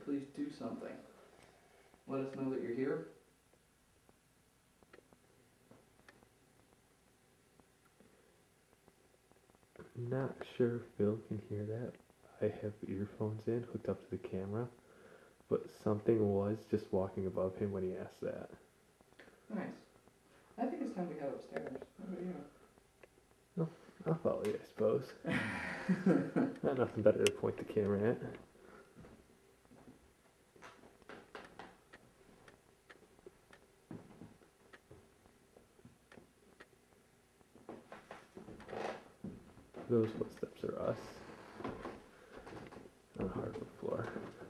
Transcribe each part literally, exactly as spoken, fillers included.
please do something? Let us know that you're here. I'm not sure if Bill can hear that. I have earphones in, hooked up to the camera, but something was just walking above him when he asked that. Nice. I think it's time to head upstairs. What about you? No, I'll follow you, I suppose. Not nothing better to point the camera at. Those footsteps are us on the hardwood floor.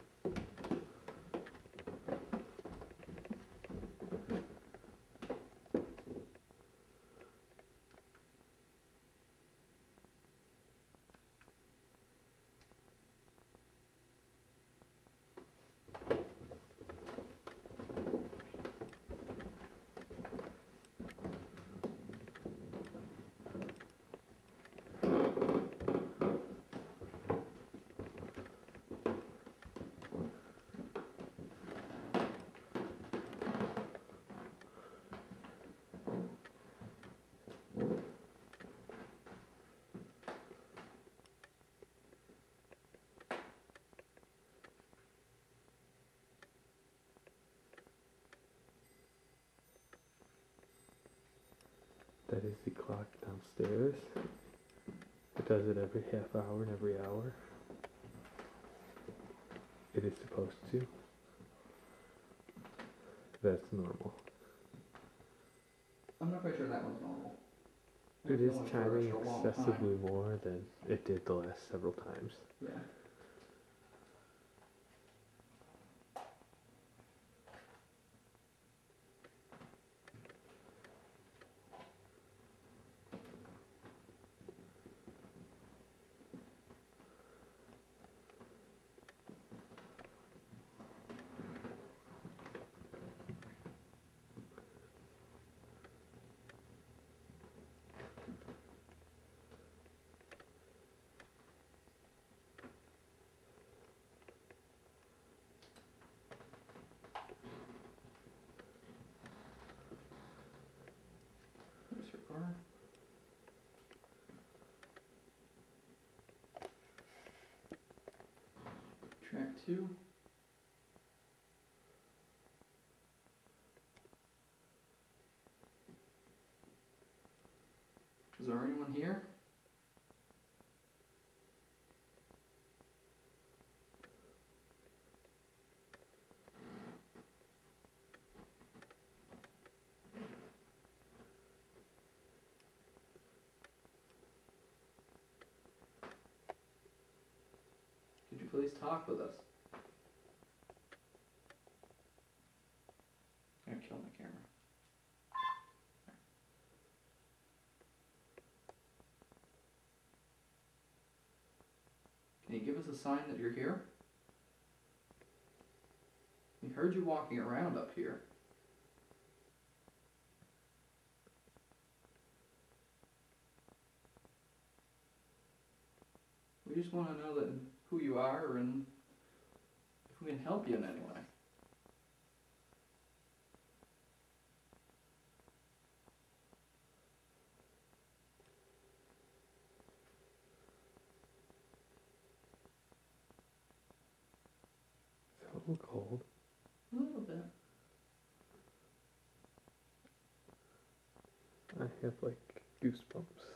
That is the clock downstairs. It does it every half hour and every hour. It is supposed to. That's normal. I'm not quite sure that one's normal. It is going for chiming a long excessively time. more than it did the last several times. Yeah. Where's your car? Track two. Is there anyone here? Could you please talk with us? I'm gonna kill my camera. Can you give us a sign that you're here? We heard you walking around up here. We just want to know that who you are and if we can help you in any way. It's a little cold. A little bit. I have like goosebumps.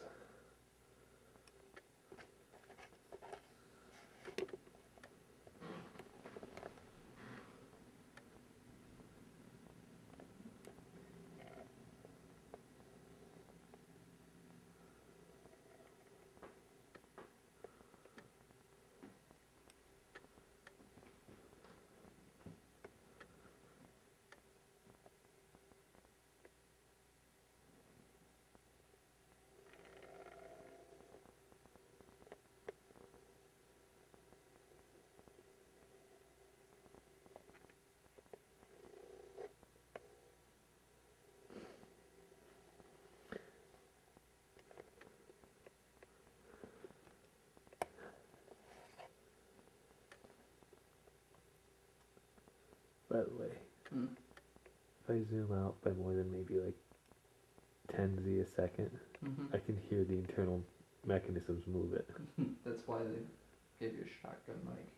by the way. Hmm. If I zoom out by more than maybe like ten Z a second, Mm-hmm. I can hear the internal mechanisms move it. That's why they gave you a shotgun mic.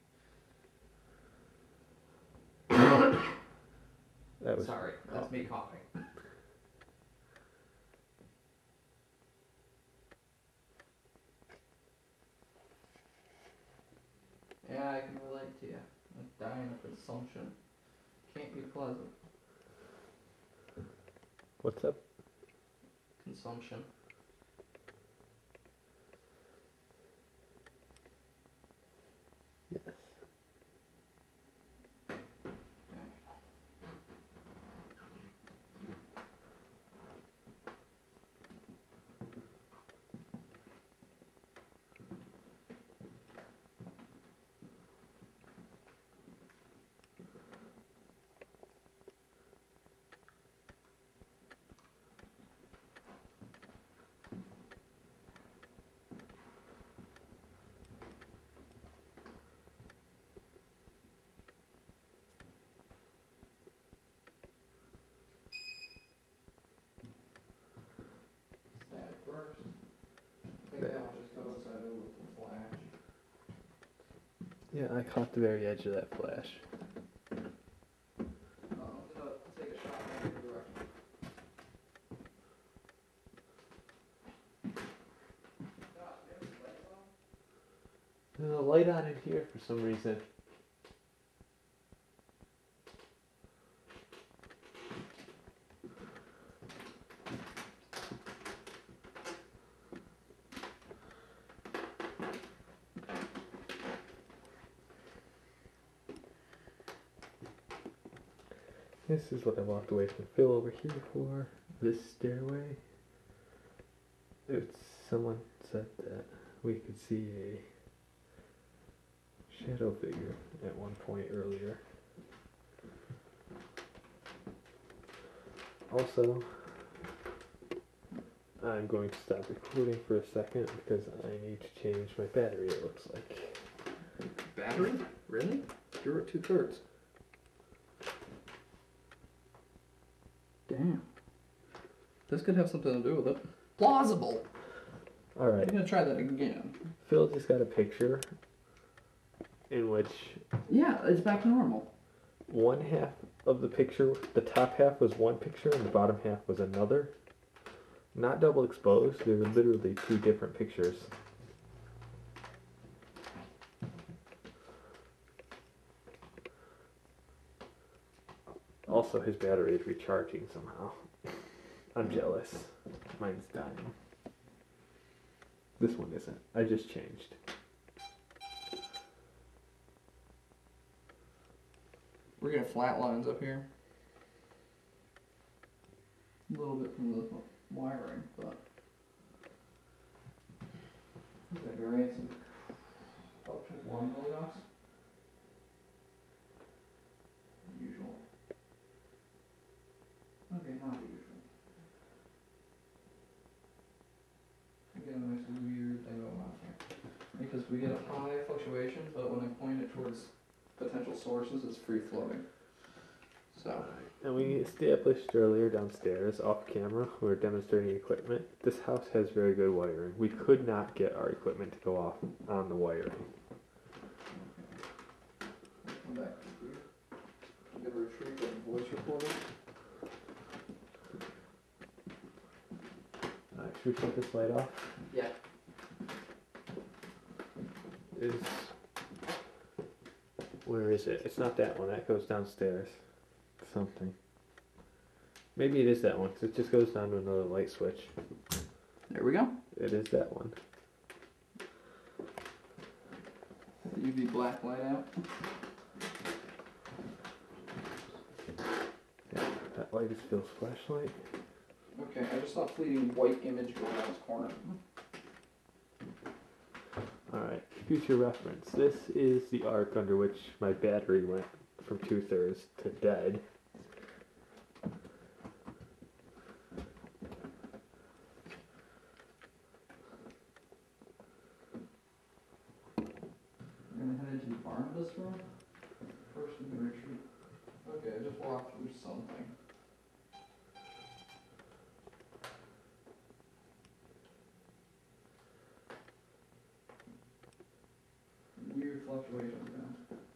That was Sorry, that's me coughing. Yeah, I can relate to you. Like dying of consumption can't be pleasant. What's up? Consumption. Yes. Sad first. I think that one just goes outside with the flash. Yeah, I caught the very edge of that flash. Oh, I'm gonna take a shot in your direction. God, there's the lights on. There's a light on in here for some reason. This is what I walked away from Phil over here for. This stairway. It's someone said that we could see a shadow figure at one point earlier. Also, I'm going to stop recording for a second because I need to change my battery, it looks like. Battery? Really? You're at two thirds. Damn. This could have something to do with it. Plausible. Alright, I'm gonna try that again. Phil just got a picture in which Yeah, it's back to normal. one half of the picture, the top half was one picture and the bottom half was another. Not double exposed, they were literally two different pictures. Also, his battery is recharging somehow. I'm jealous. Mine's dying. This one isn't. I just changed. We're getting flat lines up here. A little bit from the wiring, but I think I ran some up to one milliamps. Usual. Okay, not usual. I get a nice weird thing going on here. Because we get a high fluctuation, but when I point it towards potential sources, it's free floating. So. And we established earlier downstairs, off camera, we were demonstrating equipment. This house has very good wiring. We could not get our equipment to go off on the wiring. I'll come back to here. I'm gonna retrieve the voice recorder. Alright, should we shut this light off? Yeah. Is where is it? It's not that one. That goes downstairs. Something. Maybe it is that one, 'cause it just goes down to another light switch. There we go. It is that one. The U V black light out. Yeah, that light is Phil's flashlight. Okay, I just saw a fleeting white image go around this corner. Alright, future reference. This is the arc under which my battery went from two thirds to dead. We're gonna head into the Barnabas room. First, we're gonna retreat. Okay, I just walked through something. Weird fluctuations, man.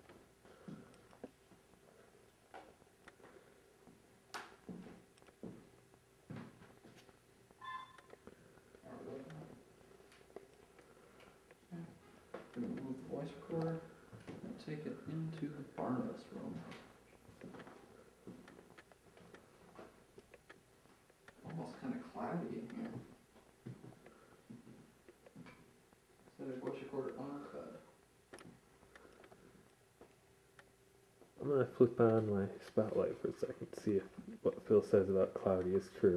Gonna move the voice recorder and take it into Barnabas' room. Almost kind of cloudy in here. Set a voice recorder on our bed. I'm gonna flip on my spotlight for a second to see if what Phil says about cloudy is true.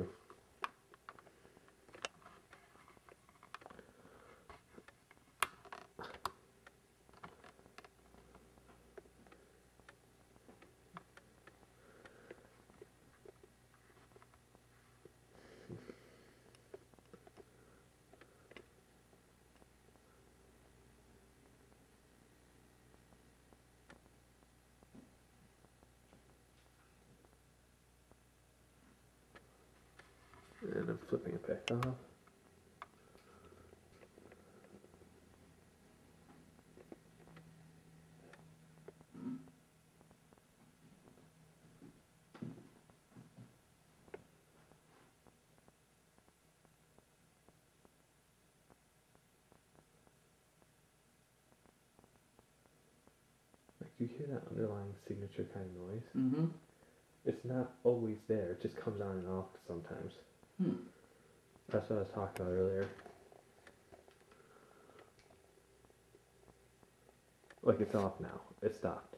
And I'm flipping it back off. Like you hear that underlying signature kind of noise. Mm-hmm. It's not always there. It just comes on and off sometimes. Hmm. That's what I was talking about earlier. Like it's off now. It stopped.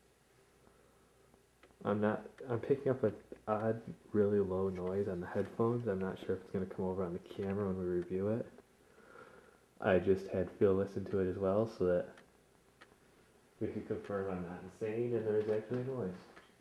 I'm not. I'm picking up an odd, really low noise on the headphones. I'm not sure if it's gonna come over on the camera when we review it. I just had Phil listen to it as well, so that we could confirm I'm not insane and there is actually noise.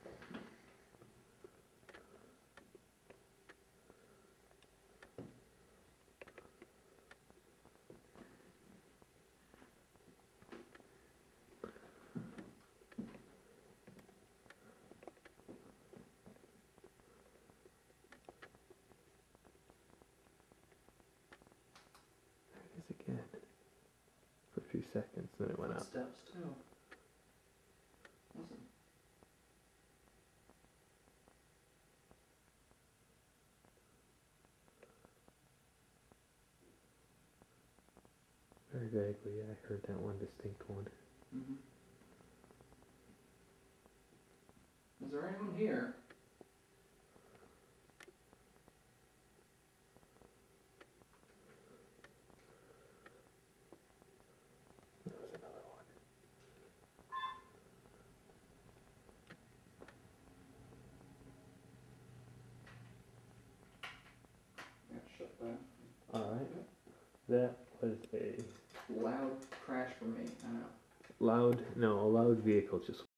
Again for a few seconds, then it went up. Steps too. Listen. Very vaguely, yeah, I heard that one distinct one. Mm-hmm. Is there anyone here? There was another one. Yeah, shut that. Alright. That was a Loud crash for me. I know. loud, no, a loud vehicle just